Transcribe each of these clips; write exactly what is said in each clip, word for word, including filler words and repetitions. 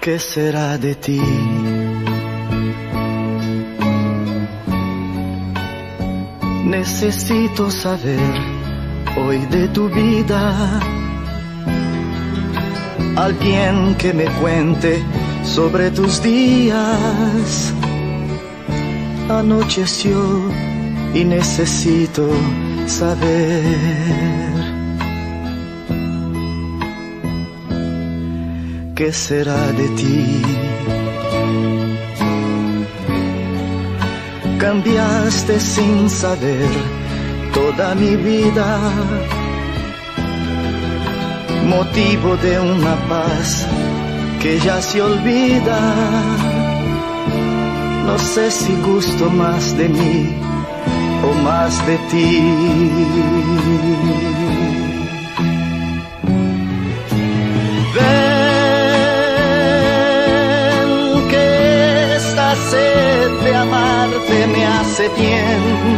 ¿Qué será de ti? Necesito saber hoy de tu vida. Alguien que me cuente sobre tus días. Anocheció y necesito saber. ¿Qué será de ti? Cambiaste sin saber toda mi vida, motivo de una paz que ya se olvida. No sé si gusto más de mí o más de ti. Sed de amarte me hace bien.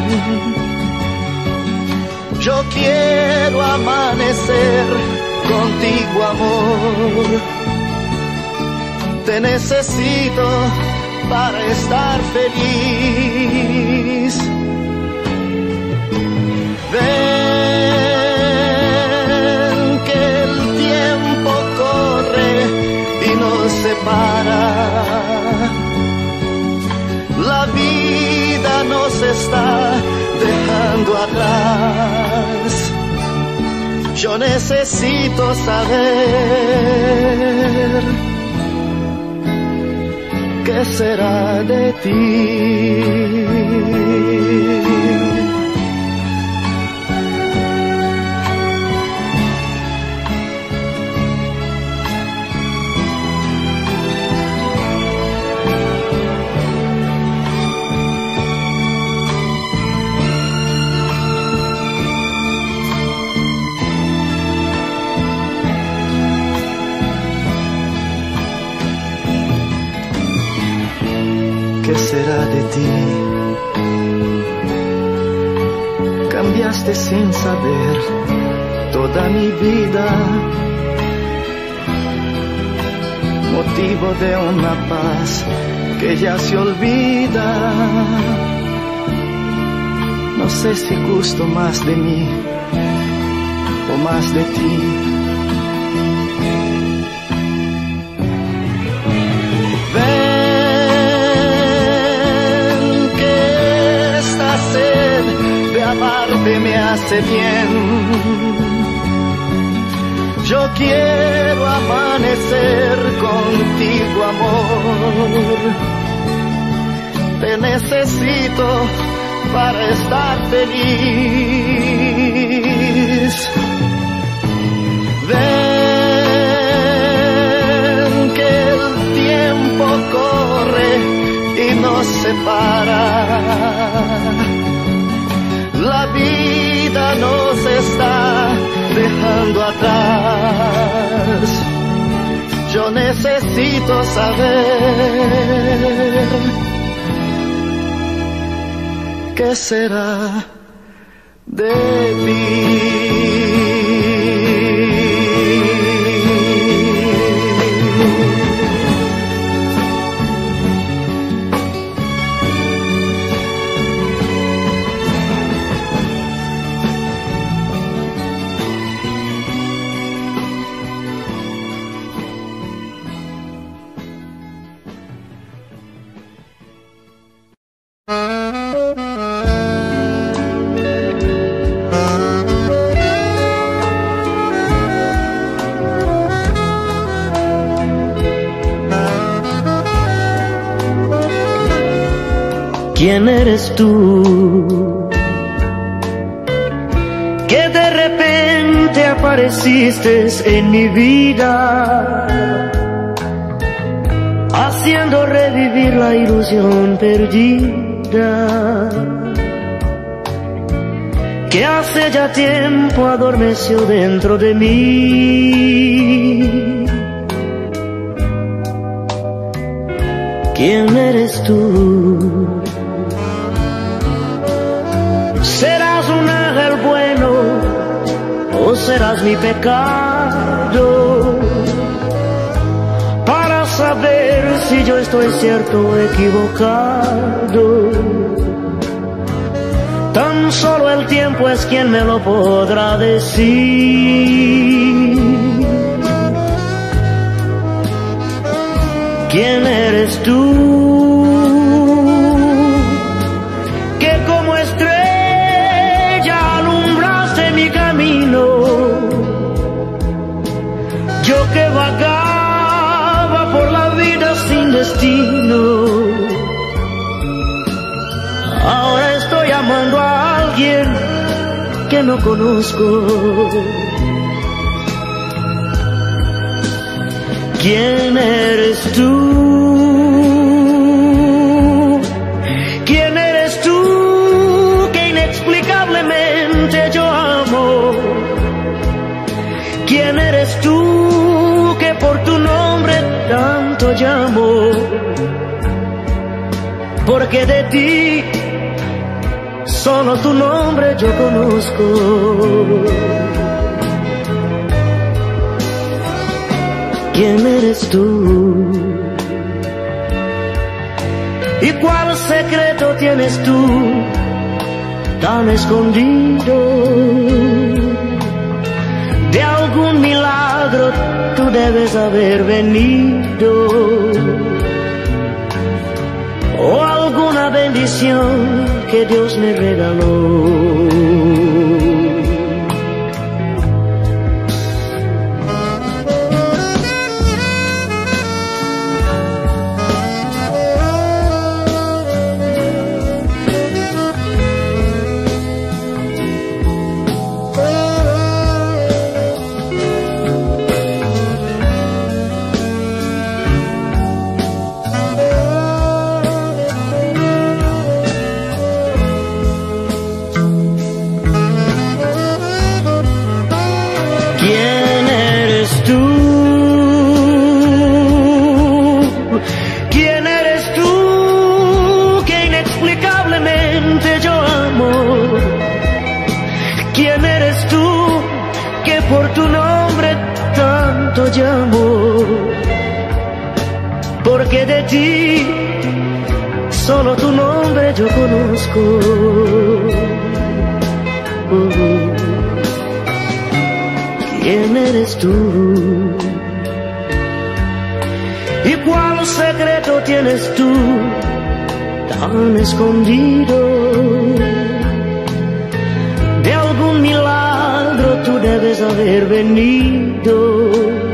Yo quiero amanecer contigo, amor. Te necesito para estar feliz. Ven que el tiempo corre y nos separa. La vida nos está dejando atrás. Yo necesito saber qué será de ti. ¿Qué será de ti? Cambiaste sin saber toda mi vida, motivo de una paz que ya se olvida. No sé si gusto más de mí o más de ti. Amarte me hace bien. Yo quiero amanecer contigo, amor. Te necesito para estar feliz. Ven que el tiempo corre y nos separa. La vida nos está dejando atrás. Yo necesito saber qué será de ti. ¿Quién eres tú? Que de repente apareciste en mi vida, haciendo revivir la ilusión perdida, que hace ya tiempo adormeció dentro de mí. ¿Quién eres tú? ¿Serás un ángel bueno o serás mi pecado? Para saber saber si yo estoy cierto o equivocado. Tan solo el tiempo es quien me lo podrá decir. ¿Quién eres tú? Que como estrella alumbraste mi camino. Yo que vagaba por la vida sin destino. Ahora estoy amando a alguien que no conozco. ¿Quién eres tú? ¿Quién eres tú que inexplicablemente yo amo? ¿Quién eres tú que por tu nombre tanto llamo? Porque de ti solo tu nombre yo conozco. ¿Quién eres tú? ¿Y cuál secreto tienes tú tan escondido? De algún milagro tú debes haber venido, o alguna bendición que Dios me regaló. Llamo, porque de ti solo tu nombre yo conozco. Oh, ¿quién eres tú? ¿Y cuál secreto tienes tú tan escondido? De algún milagro tú debes haber venido,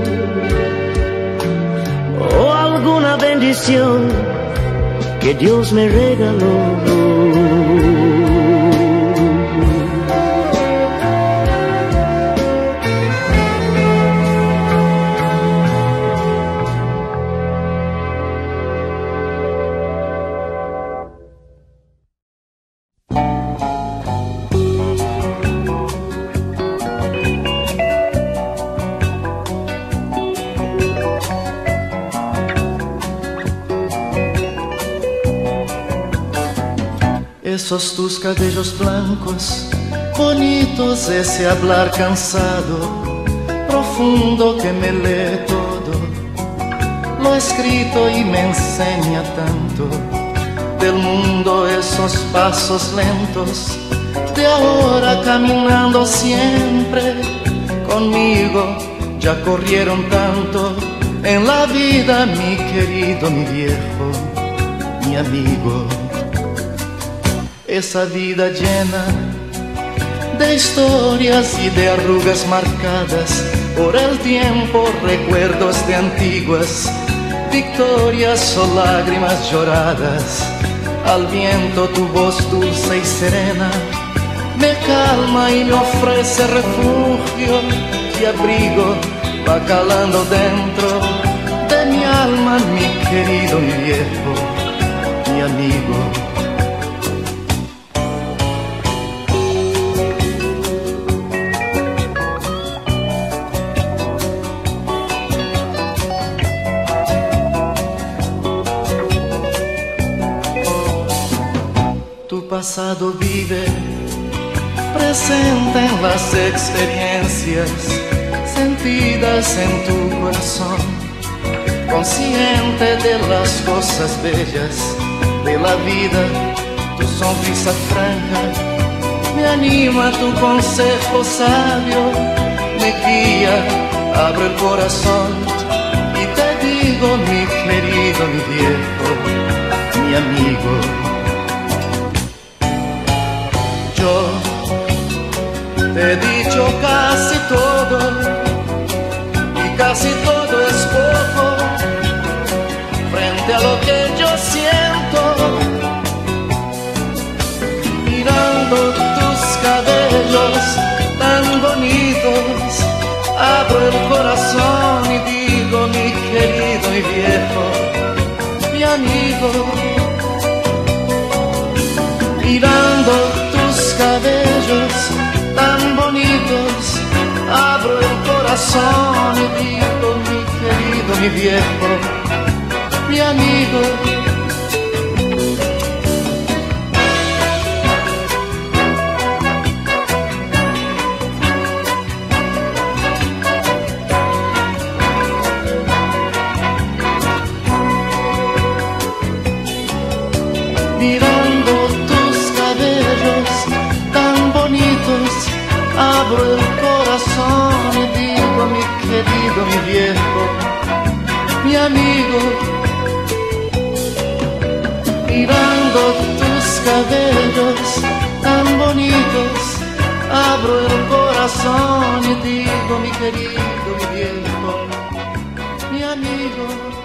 o alguna bendición que Dios me regaló. Esos tus cabellos blancos, bonitos, ese hablar cansado, profundo que me lee todo, lo escrito y me enseña tanto del mundo, esos pasos lentos de ahora caminando siempre conmigo, ya corrieron tanto en la vida, mi querido, mi viejo, mi amigo. Esa vida llena de historias y de arrugas marcadas por el tiempo, recuerdos de antiguas victorias o lágrimas lloradas. Al viento tu voz dulce y serena me calma y me ofrece refugio y abrigo, va calando dentro de mi alma, mi querido, mi viejo, mi amigo. Pasado vive, presente en las experiencias sentidas en tu corazón. consciente de las cosas bellas de la vida, tu sonrisa franca me anima, tu consejo sabio me guía, abro el corazón y te digo, mi querido, mi viejo, mi amigo. Yo te he dicho casi todo y casi todo es poco frente a lo que yo siento, mirando tus cabellos tan bonitos, abro el corazón y digo, mi querido y viejo, mi amigo. Mirando tus cabellos tan bonitos, abro el corazón y digo, mi querido, mi viejo, mi amigo. Mirando tus cabellos tan bonitos, abro el corazón y digo, mi querido, mi viejo, mi amigo. Mirando tus cabellos tan bonitos, abro el corazón y digo, mi querido, mi viejo, mi amigo.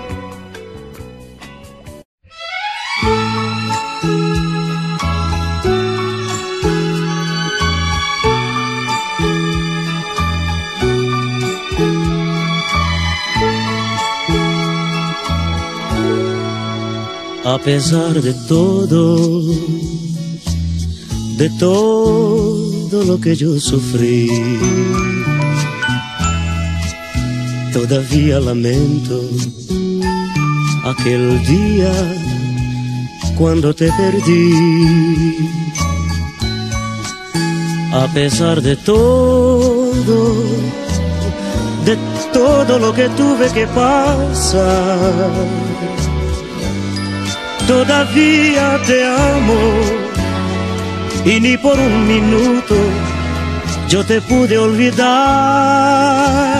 A pesar de todo, de todo lo que yo sufrí, todavía lamento aquel día cuando te perdí. A pesar de todo, de todo lo que tuve que pasar, todavía te amo y ni por un minuto yo te pude olvidar.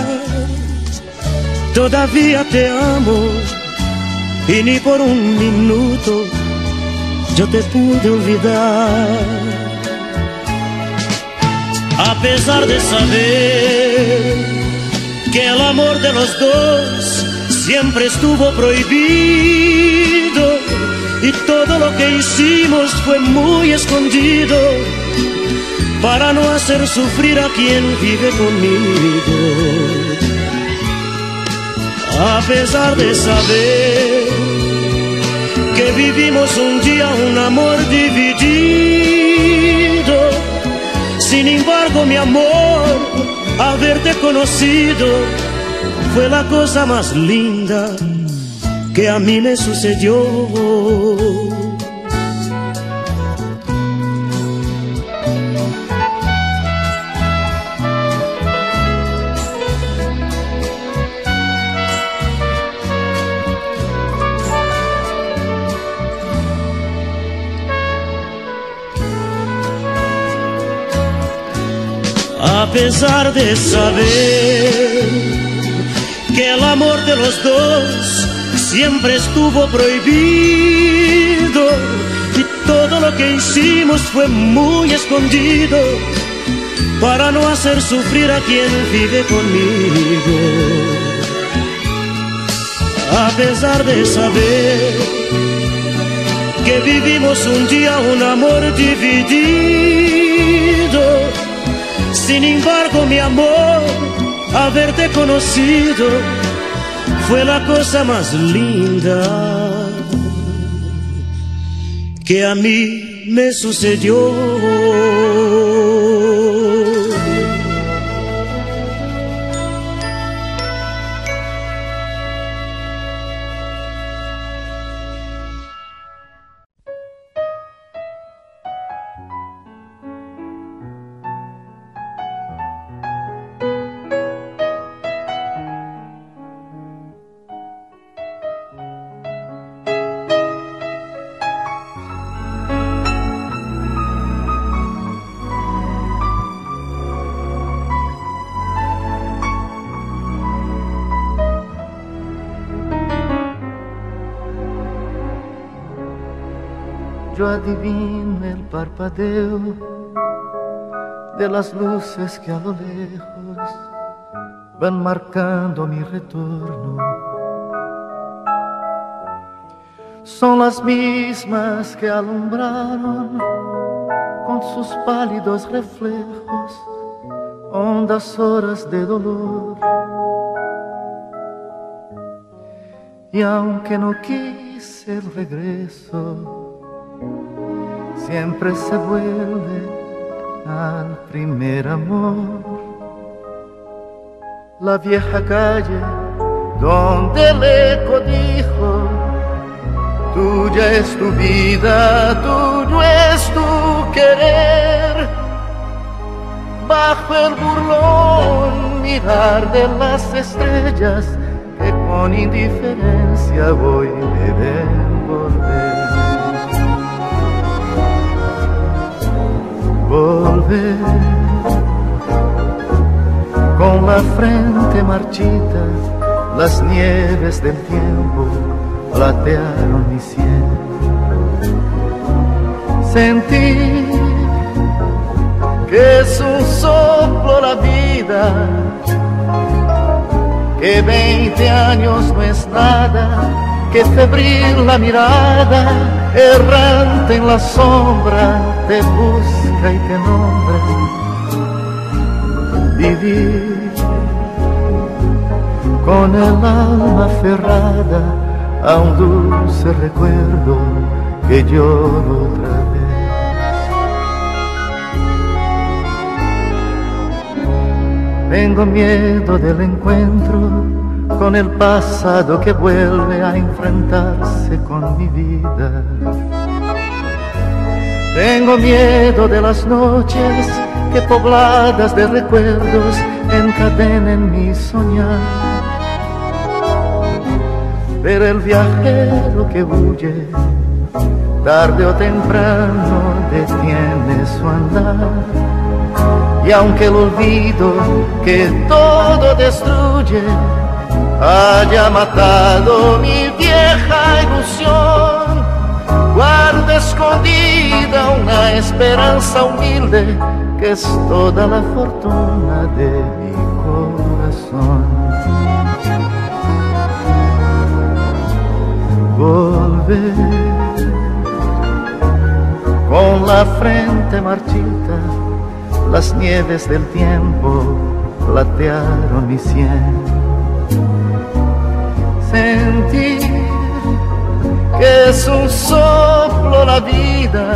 Todavía te amo y ni por un minuto yo te pude olvidar. A pesar de saber que el amor de los dos siempre estuvo prohibido y todo lo que hicimos fue muy escondido para no hacer sufrir a quien vive conmigo. A pesar de saber que vivimos un día un amor dividido, sin embargo, mi amor, haberte conocido fue la cosa más linda que a mí me sucedió. A pesar de saber que el amor de los dos siempre estuvo prohibido y todo lo que hicimos fue muy escondido para no hacer sufrir a quien vive conmigo. A pesar de saber que vivimos un día un amor dividido, sin embargo, mi amor, haberte conocido fue la cosa más linda que a mí me sucedió. yo adivino el parpadeo de las luces que a lo lejos van marcando mi retorno. Son las mismas que alumbraron con sus pálidos reflejos hondas horas de dolor. Y aunque no quise el regreso, siempre se vuelve al primer amor. La vieja calle donde el eco dijo: tuya es tu vida, tuyo es tu querer. Bajo el burlón mirar de las estrellas que con indiferencia voy me ven volver. Volver con la frente marchita, las nieves del tiempo platearon mi sien. Sentí que es un soplo la vida, que veinte años no es nada, que febril la mirada, errante en la sombra, te busca y te nombra. Vivir con el alma aferrada a un dulce recuerdo que lloro otra vez. Tengo miedo del encuentro con el pasado que vuelve a enfrentarse con mi vida. Tengo miedo de las noches que pobladas de recuerdos encadenen mi soñar. Pero el viajero que huye, tarde o temprano detiene su andar. Y aunque el olvido que todo destruye haya matado mi vieja ilusión, guardo escondida una esperanza humilde que es toda la fortuna de mi corazón. Volver con la frente marchita, las nieves del tiempo platearon mi sien. Sentir que es un soplo la vida,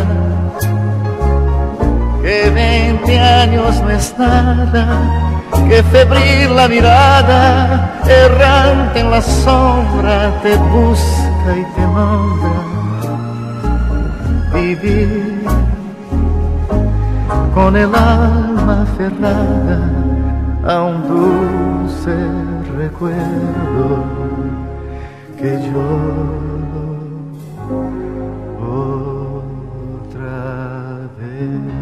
que veinte años no es nada, que febril la mirada, errante en la sombra, te busca y te nombra. Vivir con el alma aferrada a un dulce recuerdo que lloro otra vez.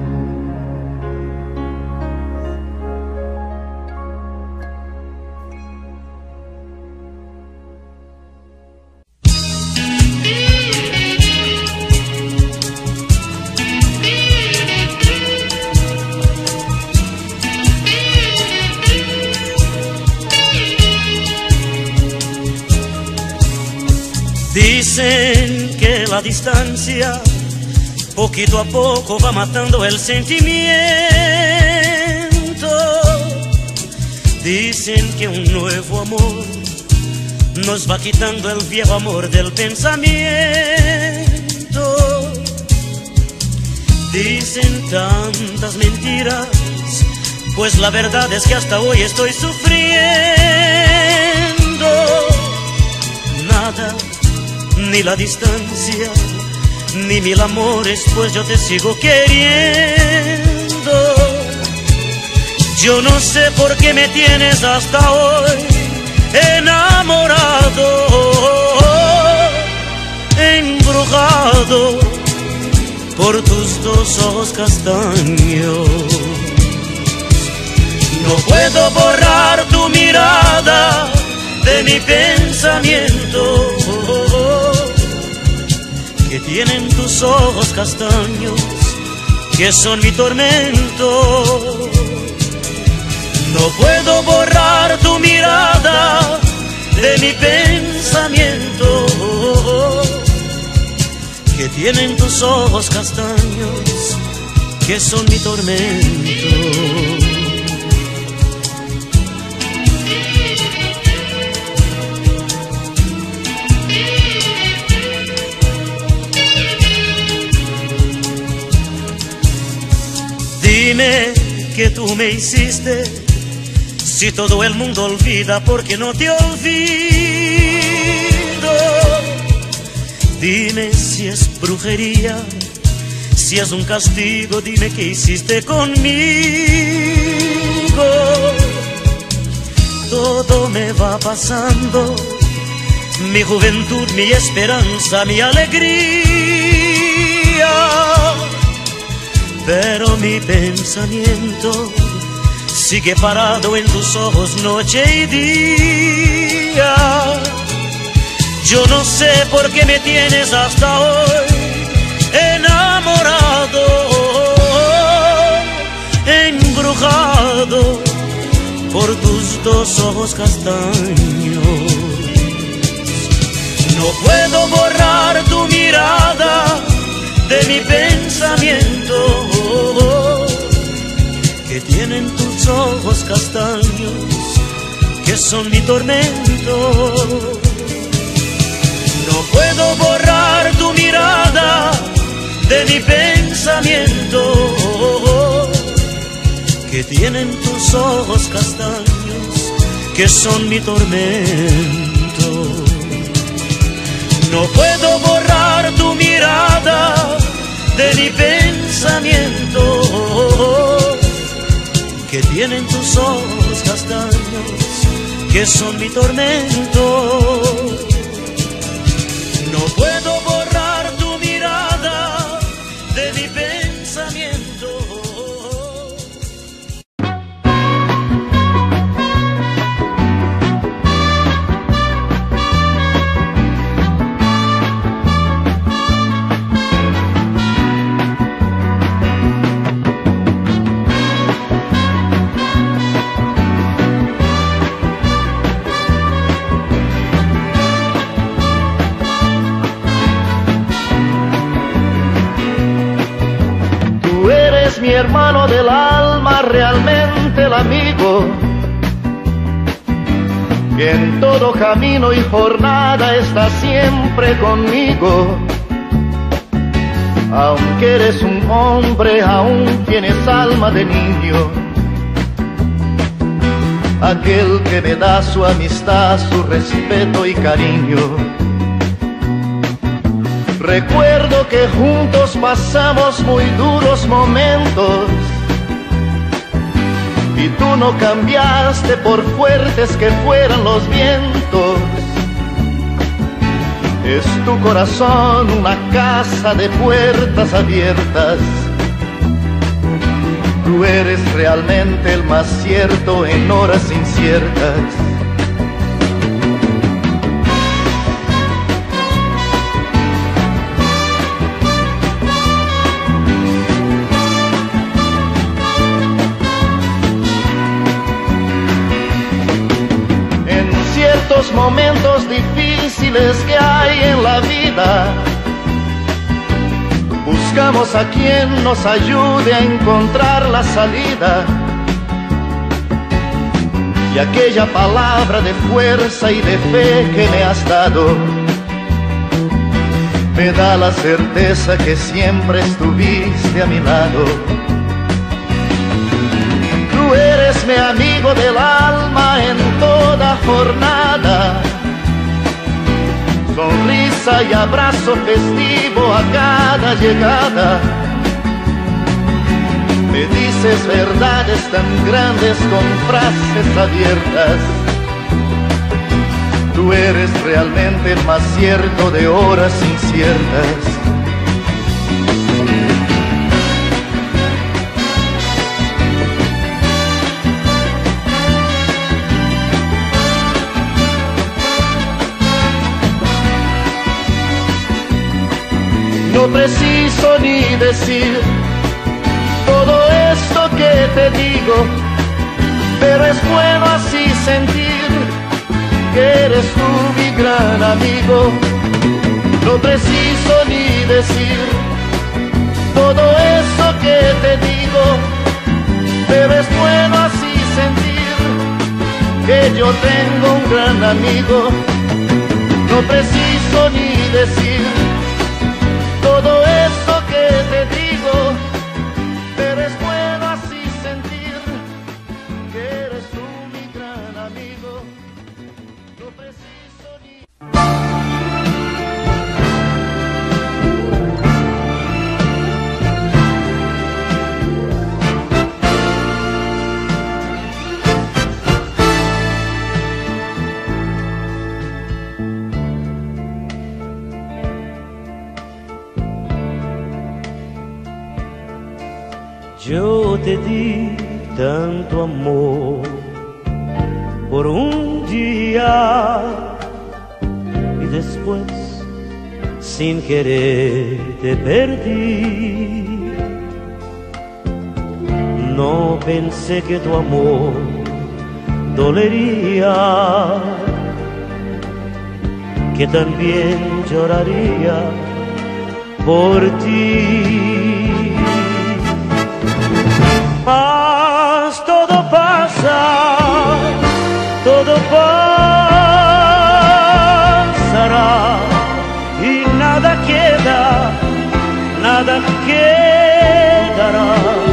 Dicen que la distancia poquito a poco va matando el sentimiento. Dicen que un nuevo amor nos va quitando el viejo amor del pensamiento. Dicen tantas mentiras, pues la verdad es que hasta hoy estoy sufriendo. Nada, ni la distancia, ni mil amores, pues yo te sigo queriendo. Yo no sé por qué me tienes hasta hoy enamorado, embrujado por tus dos ojos castaños. No puedo borrar tu mirada de mi pensamiento, que tienen tus tus ojos castaños, que son mi tormento. No puedo borrar tu mirada de mi pensamiento, que tienen tus ojos castaños, que son mi tormento. Dime que tú me hiciste, si todo el mundo olvida, porque no te olvido. Dime si es brujería, si es un castigo, dime qué hiciste conmigo. Todo me va pasando, mi juventud, mi esperanza, mi alegría, pero mi pensamiento sigue parado en tus ojos noche y día. Yo no sé por qué me tienes hasta hoy enamorado, embrujado por tus dos ojos castaños. No puedo borrar tu mirada de mi pensamiento, que tienen tus ojos castaños, que son mi tormento. No puedo borrar tu mirada de mi pensamiento, que tienen tus ojos castaños, que son mi tormento. No puedo borrar tu mirada de mi pensamiento, que tienen tus ojos castaños, que son mi tormento. No puedo borrar tu mirada de mi pensamiento. Mi hermano del alma, realmente el amigo, que en todo camino y jornada está siempre conmigo. Aunque eres un hombre, aún tienes alma de niño, aquel que me da su amistad, su respeto y cariño. Recuerdo que juntos pasamos muy duros momentos, y tú no cambiaste por fuertes que fueran los vientos. Es tu corazón una casa de puertas abiertas. Tú eres realmente el más cierto en horas inciertas. Los momentos difíciles que hay en la vida, buscamos a quien nos ayude a encontrar la salida. Y aquella palabra de fuerza y de fe que me has dado, me da la certeza que siempre estuviste a mi lado. Tú eres mi amigo del alma en toda jornada, sonrisa y abrazo festivo a cada llegada. Me dices verdades tan grandes con frases abiertas. Tú eres realmente el más cierto de horas inciertas. No preciso ni decir todo esto que te digo, pero es bueno así sentir que eres tú mi gran amigo. No preciso ni decir todo eso que te digo, pero es bueno así sentir que yo tengo un gran amigo. No preciso ni decir todo eso que te digo, pero es bueno así sentir que eres tú mi gran amigo. No preciso ni... Yo te di tanto amor por un día y después sin querer te perdí. No pensé que tu amor dolería, que también lloraría por ti. Mas todo pasa, todo pasará y nada queda, nada quedará.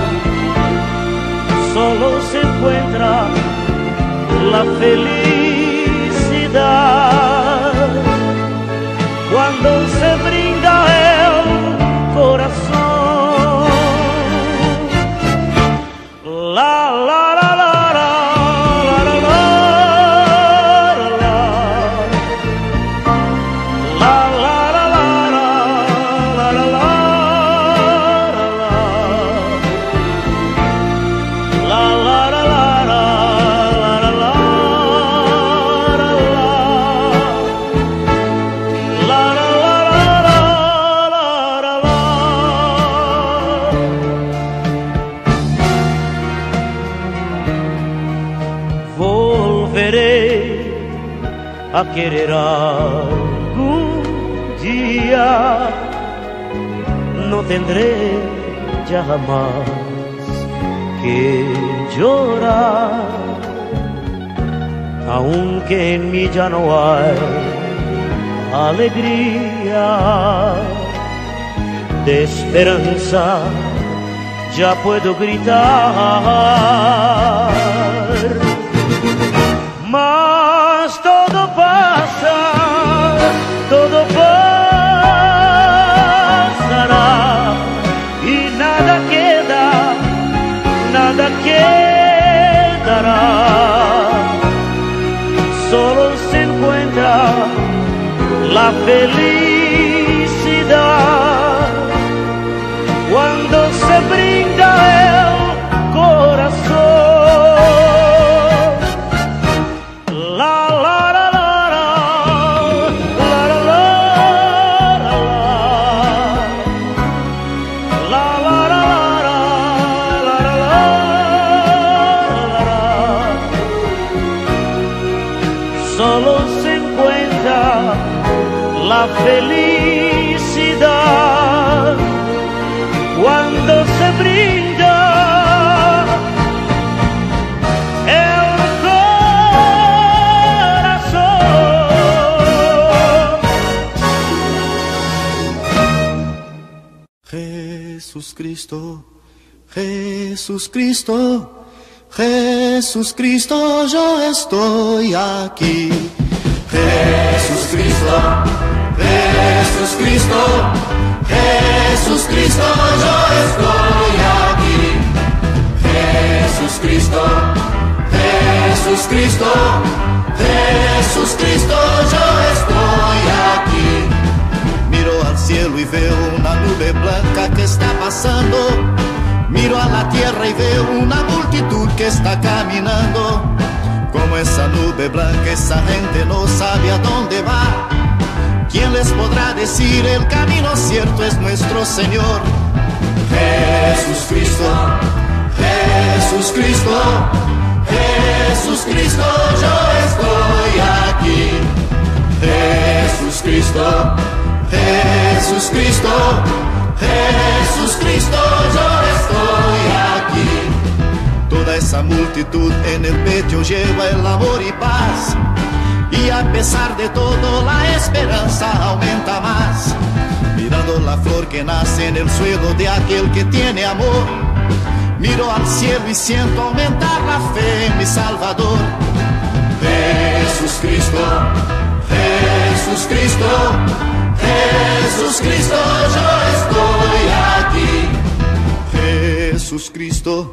Solo se encuentra la felicidad cuando se brinda el corazón. La la la la la la la la la la la la la la a querer algún día, no tendré ya jamás que llorar, aunque en mí ya no hay alegría, de esperanza ya puedo gritar. Mas todo pasa, todo pasará y nada queda, nada quedará. Solo se encuentra la felicidad cuando se brinda el corazón. Solo se encuentra la felicidad cuando se brinda el corazón. Jesús Cristo, Jesús Cristo, Jesús Cristo, yo estoy aquí. Jesús Cristo, Jesús Cristo, Jesús Cristo, yo estoy aquí. Jesús Cristo, Jesús Cristo, Jesús Cristo, yo estoy aquí. Miro al cielo y veo una nube blanca que está pasando. Miro a la tierra y veo una multitud que está caminando. Como esa nube blanca, esa gente no sabe a dónde va. ¿quién les podrá decir el camino cierto es nuestro Señor? Jesús Cristo, Jesús Cristo, Jesús Cristo, yo estoy aquí. Jesús Cristo, Jesús Cristo, Jesús Cristo, yo estoy aquí. Toda esa multitud en el pecho lleva el amor y paz, y a pesar de todo la esperanza aumenta más. Mirando la flor que nace en el suelo de aquel que tiene amor, miro al cielo y siento aumentar la fe en mi Salvador. Jesús Cristo, Jesús Cristo, Jesús Cristo, yo estoy aquí. Jesús Cristo,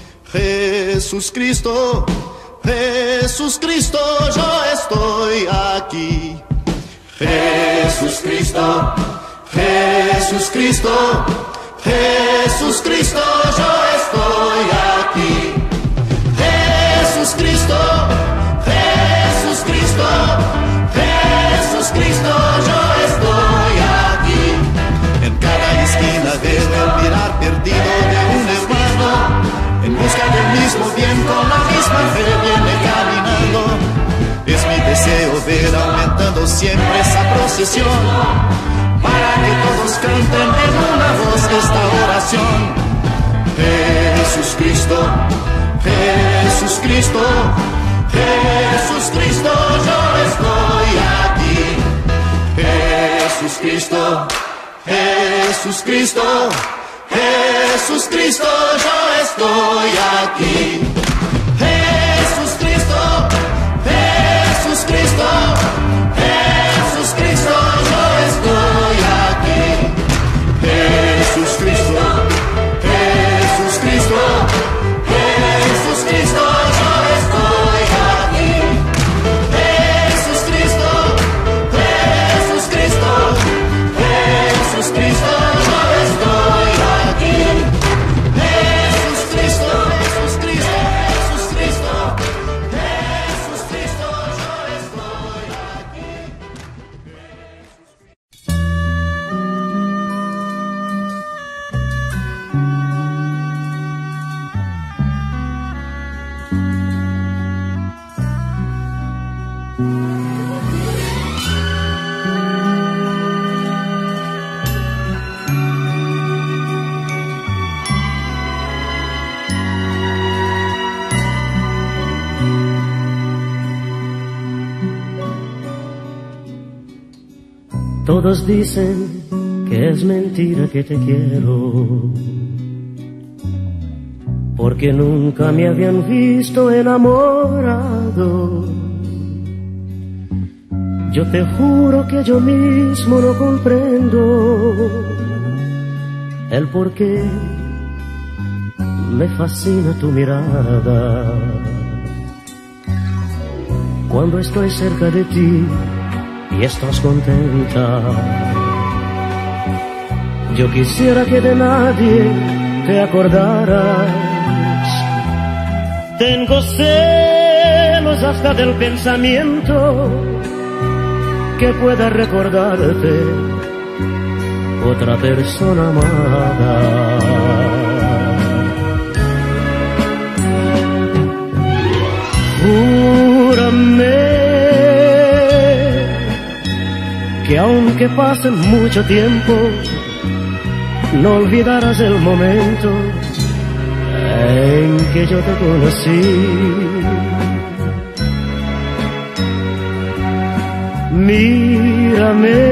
Jesús Cristo, Jesús Cristo, yo estoy aquí. Jesús Cristo, Jesús Cristo, Jesús Cristo, yo estoy aquí. Jesús Cristo, Jesús Cristo, Jesús Cristo, yo estoy aquí. En cada esquina veo el mirar perdido de un hermano, en busca del mismo bien, con la misma fe viene caminando. Es mi deseo ver aumentando siempre esa procesión, para que todos canten en una voz esta oración. Jesús Cristo, Jesús Cristo, Jesús Cristo, yo estoy aquí. Jesús Cristo, Jesús Cristo, Jesús Cristo, yo estoy aquí. Jesús Cristo, Jesús Cristo, Jesús Cristo, yo estoy aquí. Jesús Cristo, Jesús Cristo, Jesús Cristo, yo estoy aquí. Jesús Cristo, Jesús Cristo, Jesús Cristo, yo estoy aquí. Jesús Cristo, Jesús Cristo, Jesús Cristo, Jesús Cristo, yo estoy aquí. Todos dicen que es mentira que te quiero, porque nunca me habían visto enamorado. Yo te juro que yo mismo no comprendo el por qué me fascina tu mirada. Cuando estoy cerca de ti y estás contenta, yo quisiera que de nadie te acordaras. Tengo celos hasta del pensamiento que pueda recordarte otra persona amada. Júrame que aunque pase mucho tiempo, no olvidarás el momento en que yo te conocí. Mírame,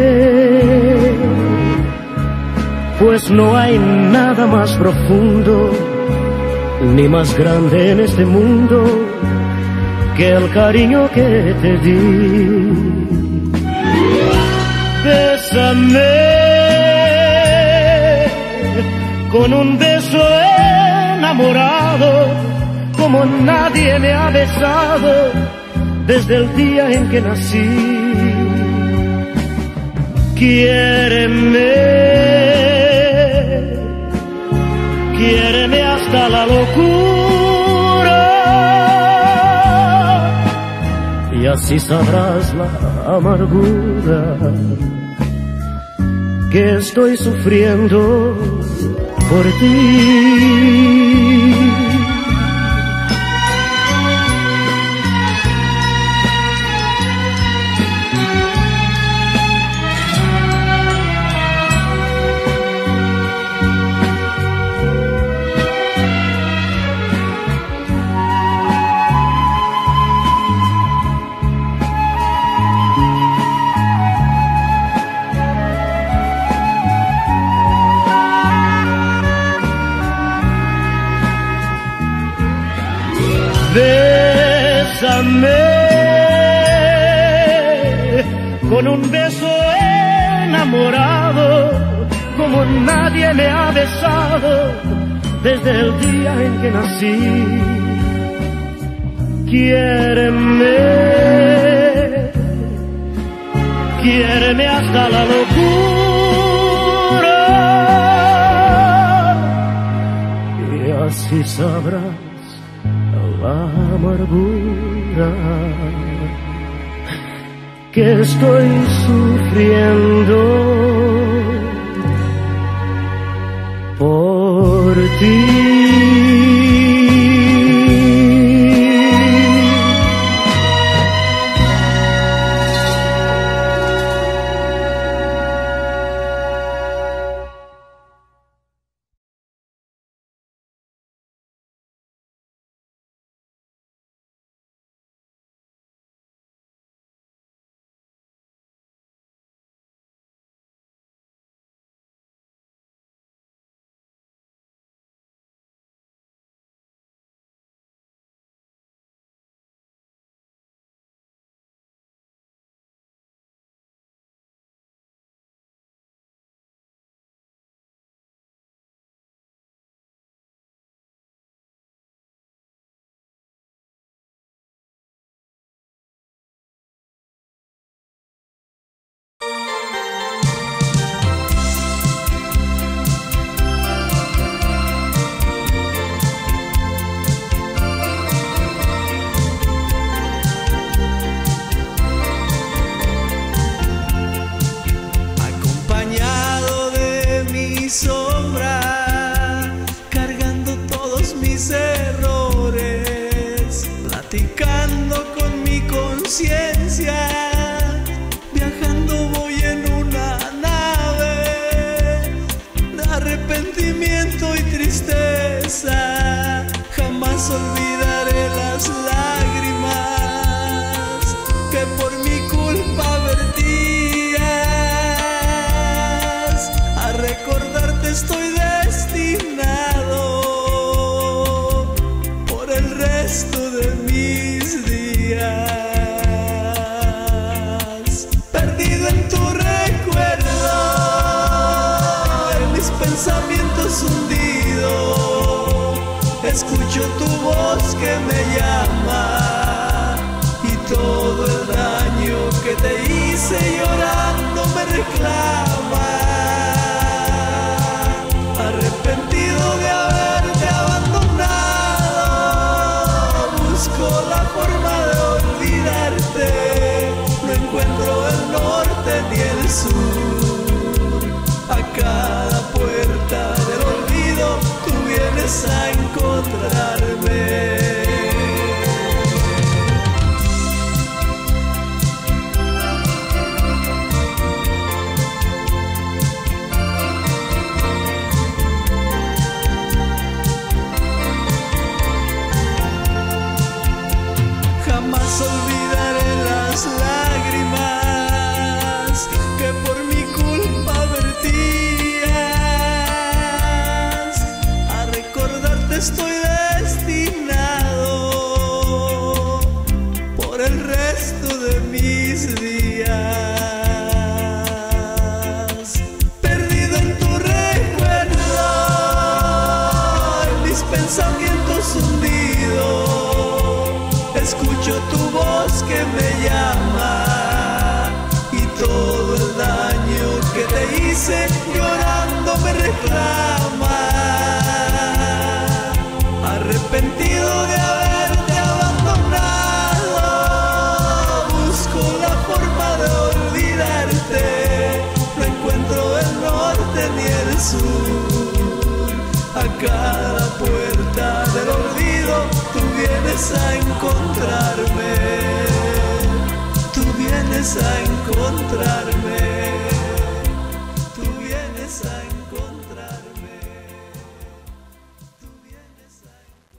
pues no hay nada más profundo ni más grande en este mundo que el cariño que te di. Bésame con un beso enamorado, como nadie me ha besado desde el día en que nací. Quiéreme, quiéreme hasta la locura, y y así sabrás la amargura que estoy sufriendo por ti. Bésame con un beso enamorado, como nadie me ha besado desde el día en que nací. Quiéreme, quiéreme hasta la locura, y así sabrás la amargura que estoy sufriendo por ti. Viajando voy en una nave de arrepentimiento y tristeza. Jamás olvidaré las lágrimas que por mi culpa vertías. A recordarte estoy destinado por el resto de mis días. Pensamientos hundidos, escucho tu voz que me llama y todo el daño que te hice llorando me reclama. Arrepentido de haberte abandonado, busco la forma de olvidarte, no encuentro el norte ni el sur. A cada puerta del olvido tú vienes a encontrarme. Jamás olvidaré las lágrimas que por mi culpa vertías. A recordarte estoy destinado por el resto de mis días. Perdido en tu recuerdo, en mis pensamientos hundidos, escucho tu voz que me llama y todo el daño que te hice llorando me reclama. Arrepentido de haberte abandonado, sur, a cada puerta del olvido tú vienes a encontrarme, tú vienes a encontrarme, tú vienes a encontrarme, tú vienes a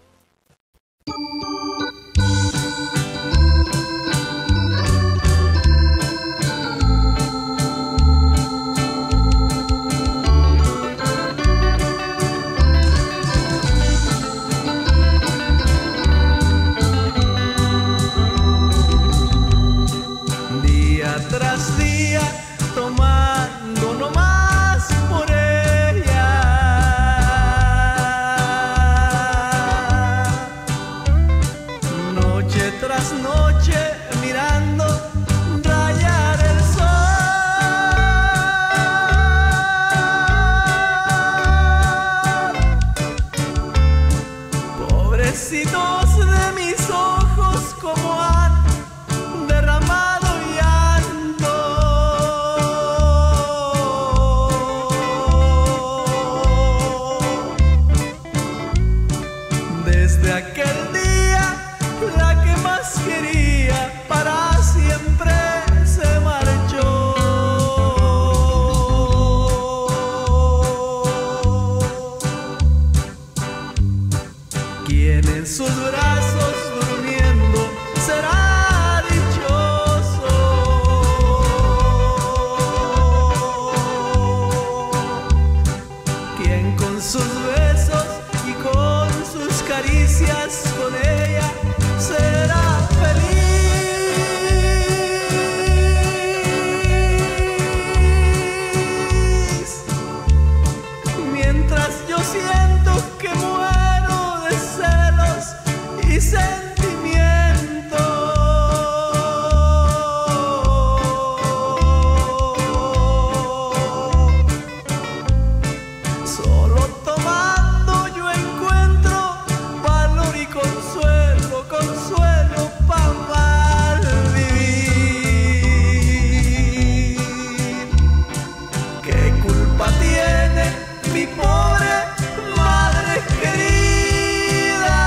tras día, tomando no más por ella. Noche tras noche, mirando rayar el sol. Pobrecitos de mis ojos, como han derramado desde aquel día, la que más quería para siempre se marchó. Quien en sus brazos durmiendo será dichoso. Quien con sus besos y con sus caricias con ella será feliz. Mientras yo siento que muero de celos y sentimientos, solo tomando yo encuentro valor y consuelo, consuelo para mal vivir. ¿Qué culpa tiene mi pobre madre querida?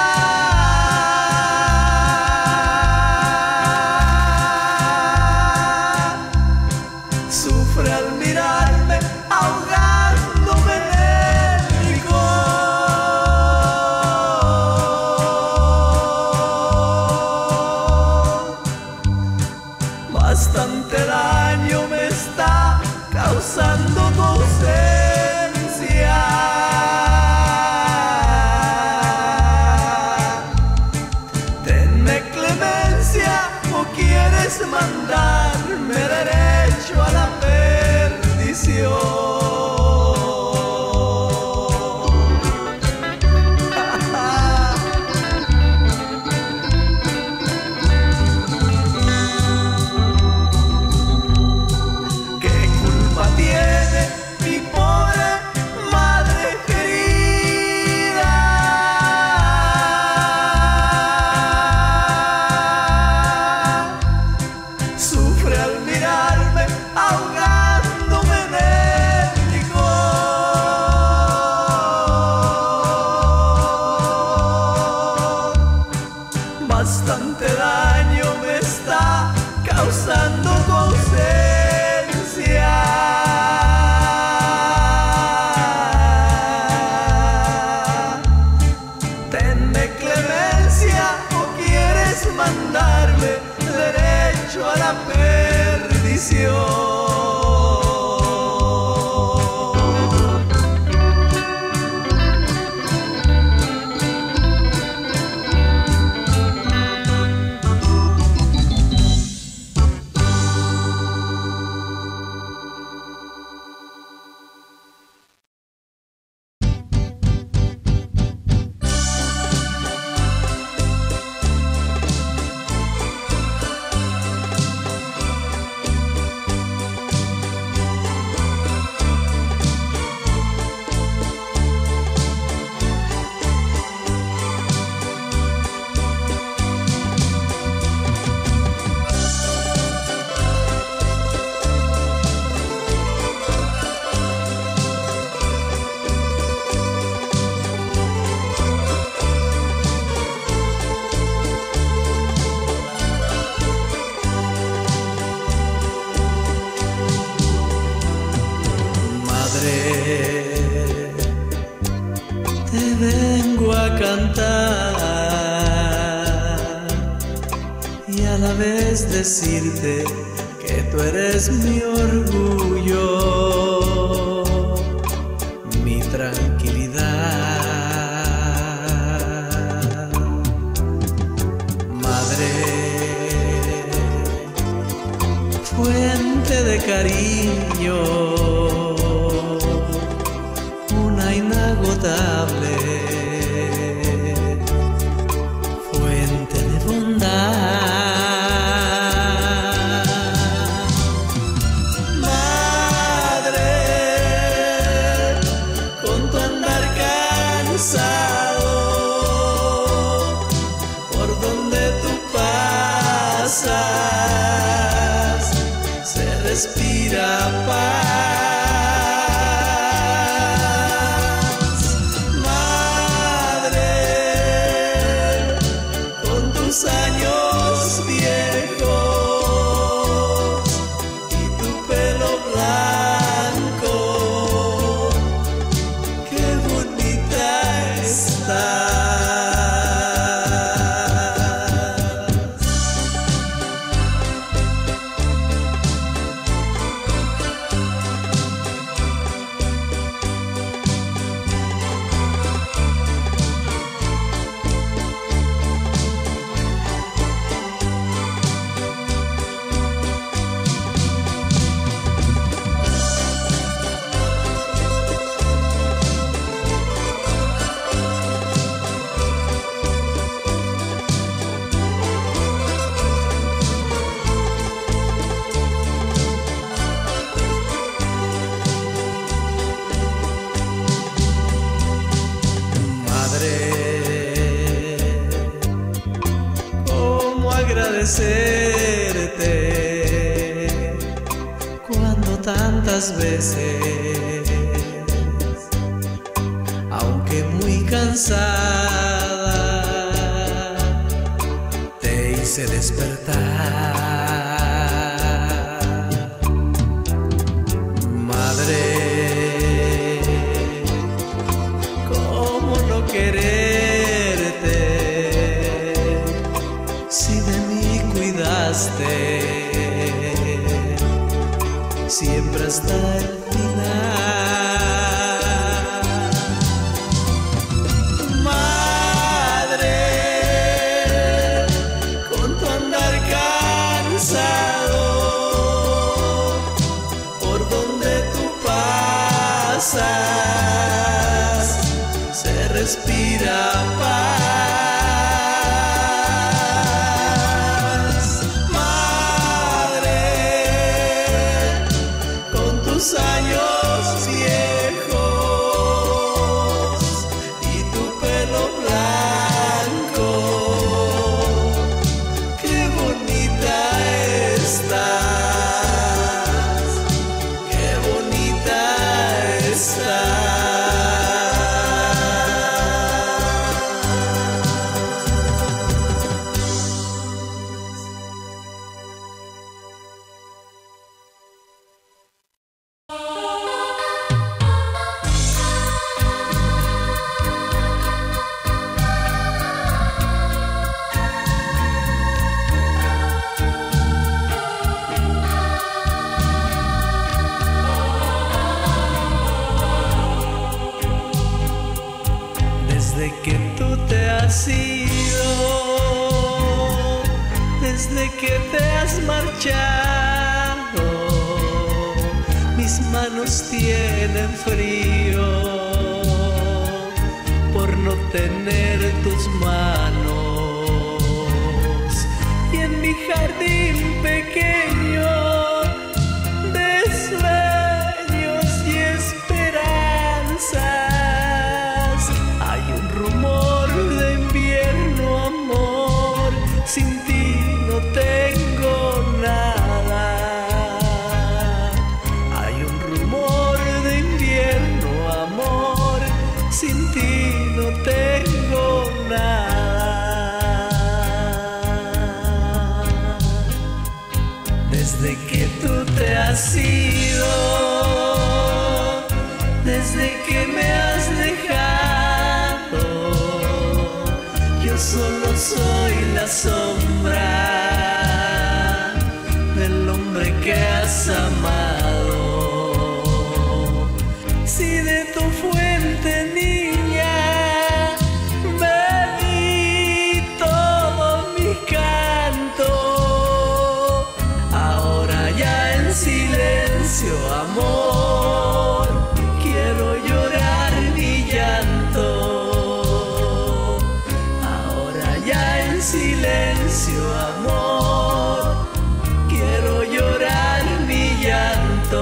Sufre al mirarme ahogándome en el licor. Bastante daño me está causando tu ausencia. Tenme clemencia o quieres mandarme derecho a la perdición. ¿Qué culpa tiene mi pobre madre querida? Sufre al mirarme ahogándome en el licor. Bastante daño me está causando tu ausencia. Tenme clemencia o quieres mandarme derecho a la perdición. cantar y a la vez decirte que tú eres mi orgullo, mi tranquilidad. Madre, fuente de cariño, una inagotable fuente de bondad. Madre, con tu andar cansado, por donde tú pasas, se respira paz. Madre, con tus años viejos y tu pelo blanco, qué bonita estás. ¿Cómo agradecerte cuando tantas veces, aunque muy cansada, te hice despertar? Madre, ¿cómo no quererte si de mí cuidaste siempre hasta el final? Madre, con tu andar cansado, por donde tú pasas, se respira paz. Madre, con tus años viejos y tu pelo blanco, qué bonita estás, qué bonita estás. Desde que tú te has ido, desde que te has marchado, mis manos tienen frío por no tener tus manos. Y en mi jardín pequeño de sueños y esperanzas, hay un rumor de invierno, amor, sin ti no tengo nada. Hay un rumor de invierno, amor, sin ti no tengo nada. Desde que tú te has ido, desde que me has dejado, soy la sombra del hombre que has amado. Si de tu fuente, niña, bebí todo mi canto, ahora ya en silencio, amor, quiero llorar mi llanto. Ahora ya en silencio, amor, quiero llorar mi llanto.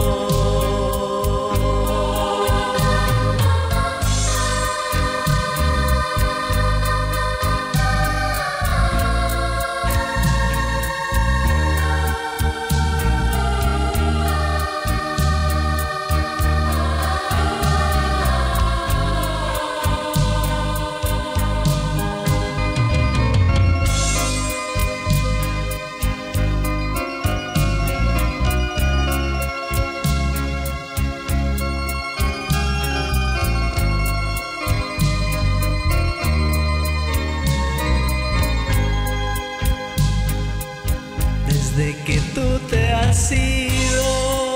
Desde que tú te has ido,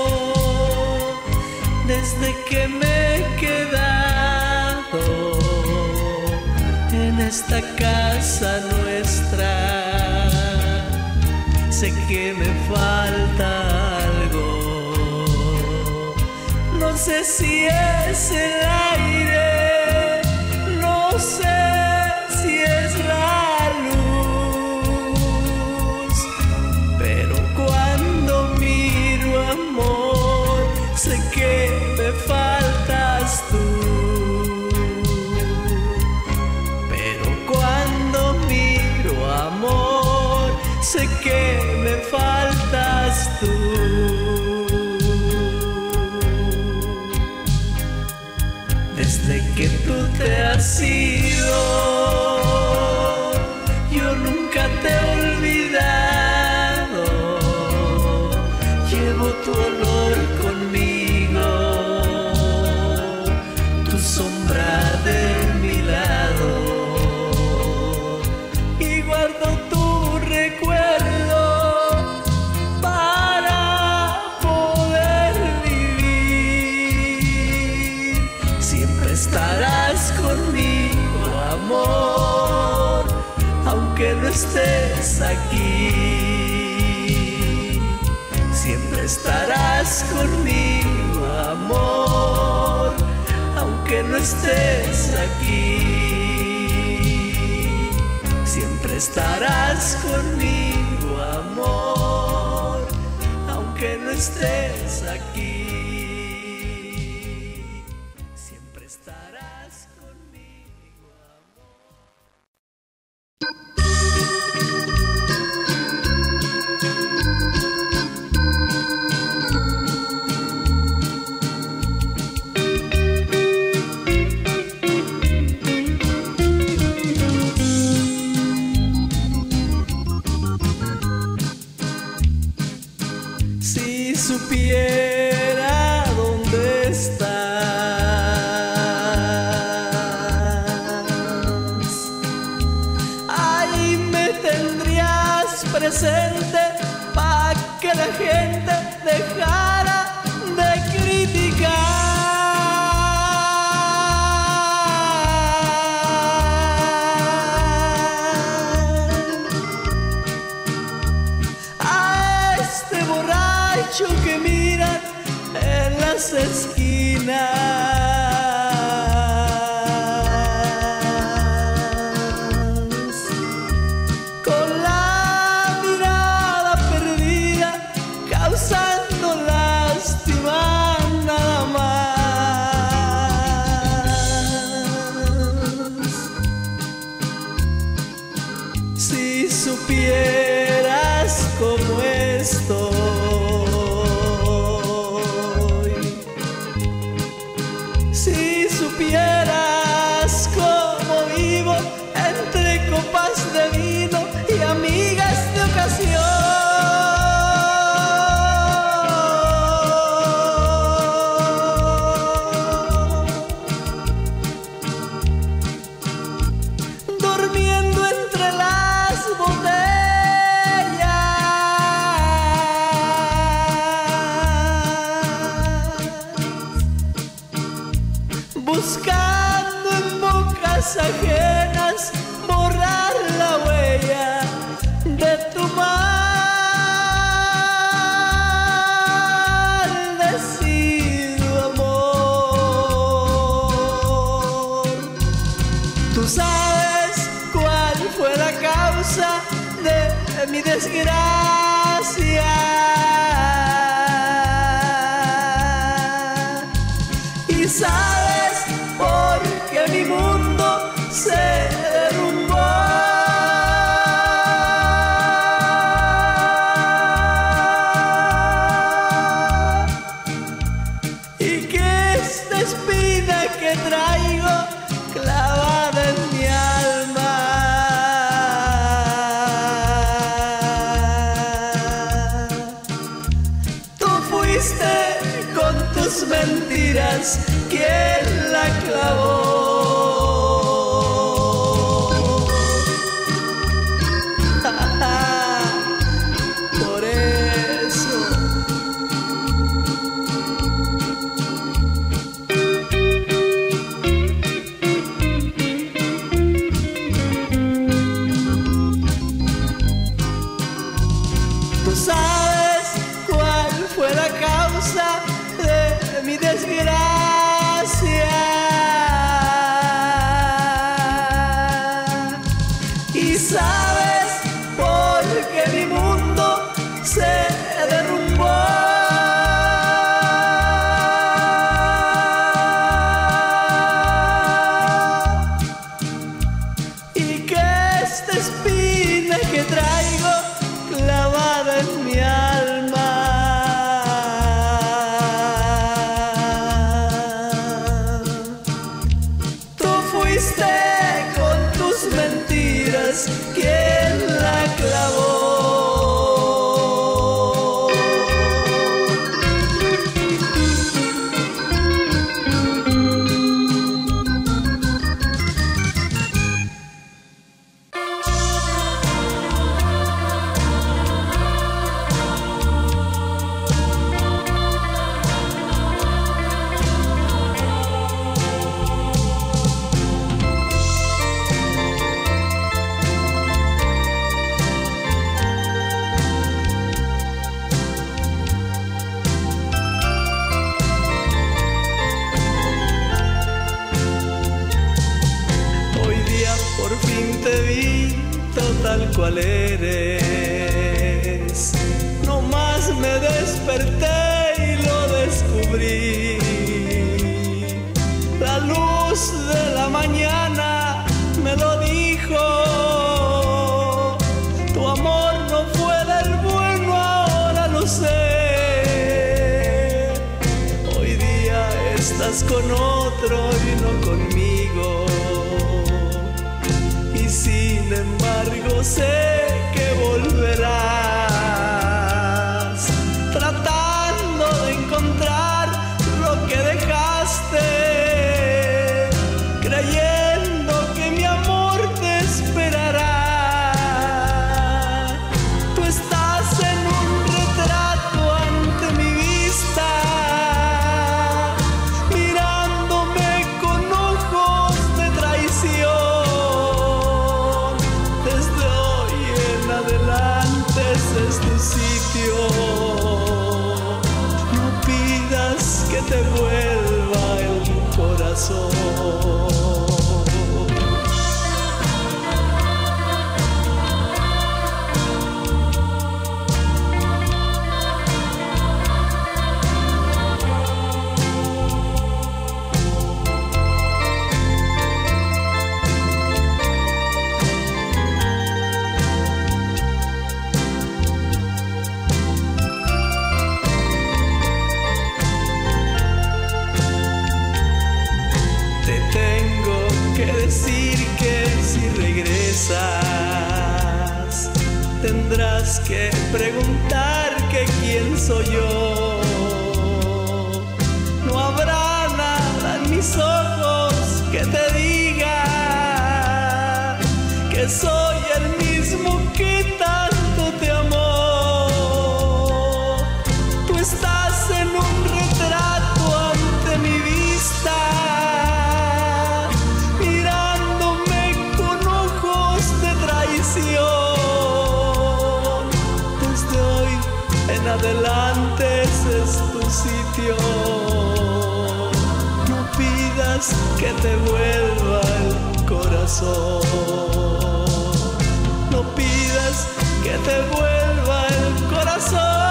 desde que me he quedado en esta casa nuestra, sé que me falta algo. No sé si es el aire, no sé si es la luz, pero cuando miro, amor, sé que me faltas tú. Pero cuando miro, amor, sé que me faltas tú. Desde que tú te has ido, yo nunca te he olvidado. Llevo tu olor conmigo, tu sombra de mi lado, y guardo tu recuerdo para poder vivir. Siempre estarás conmigo, amor, aunque no estés aquí. Siempre estarás conmigo, amor, aunque no estés aquí. Siempre estarás conmigo, amor, aunque no estés aquí. Siempre estarás conmigo, amor. Si supiera dónde estás, ahí me tendrías presente pa' que la gente dejara de criticar a este borracho que miran en las esquinas, con la mirada perdida, causando lástima nada más. Si supieras cómo estoy, si supieras cómo vivo entre copas de vino y amigas de ocasión, durmiendo entre palabras ajenas borrar la huella de tu maldecido amor. Tú sabes cuál fue la causa de mi desgracia, y sabes por qué mi mundo se derrumbó. Y que esta espina que traigo clavada en mi alma con tus mentiras, ¿quién la clavó? Por eso tú sabes cuál fue la causa de mi desgracia, y sabes por qué mi mundo se derrumbó. Y que esta espina que traigo clavada en mi alma con tus mentiras, ¿quién la clavó? Por fin te vi tal cual eres, no más me desperté y lo descubrí. La luz de la mañana me lo dijo, tu amor no fue del bueno, ahora lo sé. Hoy día estás con otro y no conmigo, y sin embargo sé que volverás, tratando de encontrar lo que dejaste, creyendo que mi amor te esperará. Tú estás en un retrato ante mi vista, mirándome con ojos de traición. Desde hoy en adelante ese es tu sitio, no pidas que te vuelva el corazón. Tendrás que preguntar que quién soy yo. No habrá nada en mis ojos que te diga que soy el mismo que tanto te amó. Tú estás en un retrato ante mi vista, mirando en adelante ese es tu sitio. No pidas que te vuelva el corazón, no pidas que te vuelva el corazón.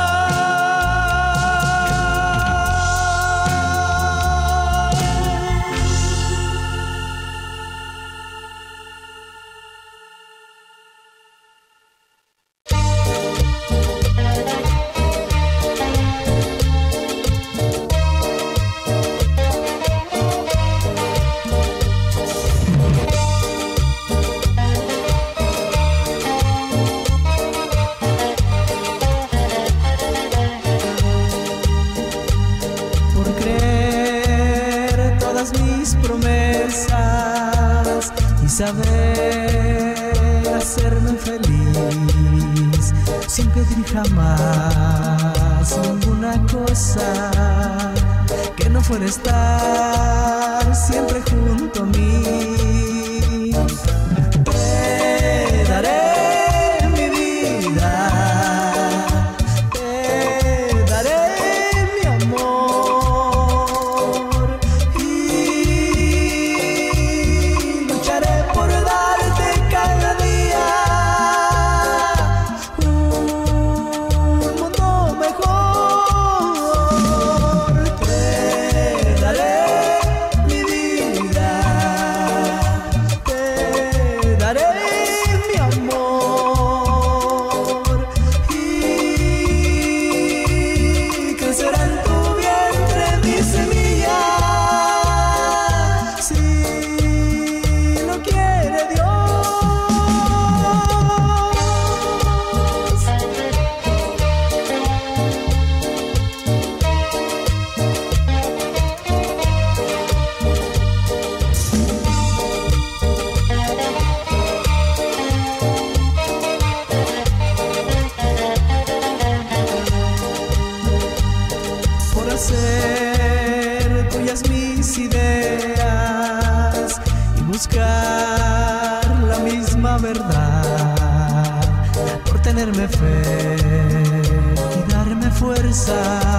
Saber hacerme feliz sin pedir jamás ninguna cosa que no fuera estar siempre junto a mí. Te daré mi vida, te daré mi amor y lucharé por darte cada día un mundo mejor. Te daré mi vida, te daré mi amor y crecerá en tu vientre mi semilla, si lo quiere Dios. Por hacer tuyas mis ideas y buscar la misma verdad, por tenerme fe y darme fuerza